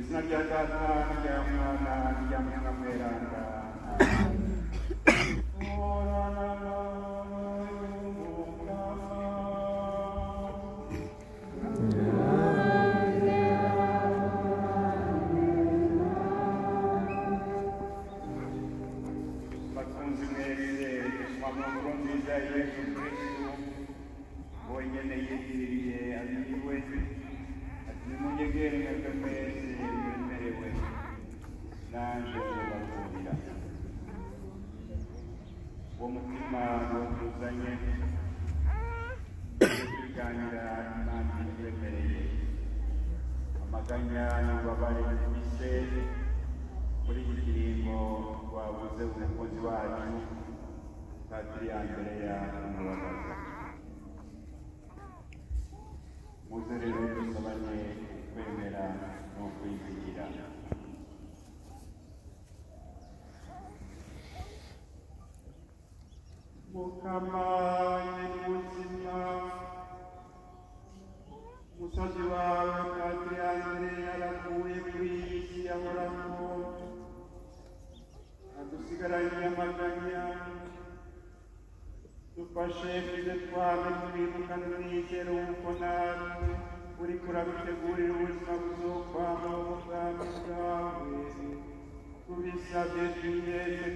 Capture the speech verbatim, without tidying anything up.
izina rya Data n'irya Mwana n'irya Mutima Mweranda. Bakunzi mwese dushima mu nkuru nziza ya Yesu Kristo wenyene yigiriye abiwe ati nimunyegere mwebwe mwese mwemerewe nanje tubakundira. Uwo mutima wuzuzanye tuganira Imana itwemereye amaganya n'ububabare bw'ise muri iki kiringo twabuze umukozi wacu Padiri Andrea Mubabaza. Muze rero dusabane kwemera no kwizigira. Mukama n'ubuzima umusozi wawe Padiri Andrea yaravuye kuri iyi si yahoraho adusigaranye amaganya. Dufashe tuze twame twibuka n'umwizero w'uko nawe uriko urabitegurira ubuzima buzokwama mu bwami bwawe. Tubisabye twiyeze